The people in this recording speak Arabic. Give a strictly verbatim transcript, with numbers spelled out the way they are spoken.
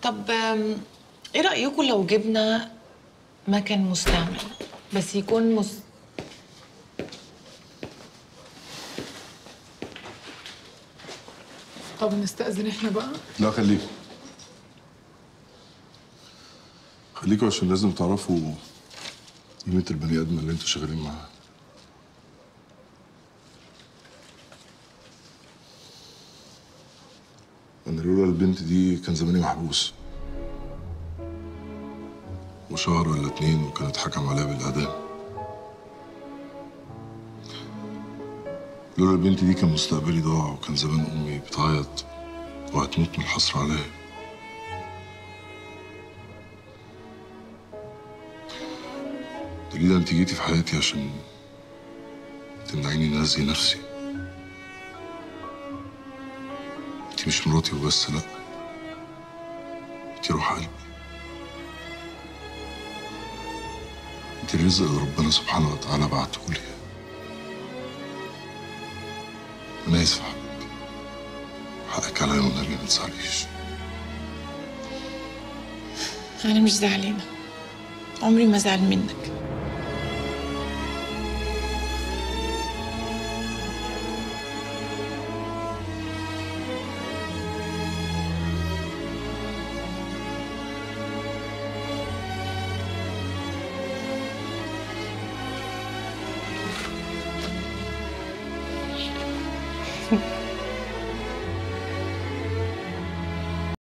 طب ايه رأيكم لو جبنا مكان مستعمل بس يكون مس... طب نستأذن احنا بقى؟ لا خليكم خليكم عشان لازم تعرفوا قيمة البني آدم اللي انتوا شغالين معاه. أنا لولا البنت دي كان زماني محبوس، وشهر ولا اتنين وكانت حكم عليها بالإعدام. لولا البنت دي كان مستقبلي ضاع، وكان زمان أمي بتعيط وهتموت من الحسرة عليا. دليل انت جيتي في حياتي عشان تمنعيني إني أذي نفسي. انت مش مراتي وبس، لأ، انت روح قلبي. انت الرزق اللي ربنا سبحانه وتعالى بعتهولي. أنا آسف يا حبيبتي، حقك عليا والنبي ما تزعليش. انا مش زعلانة، عمري ما زعل منك.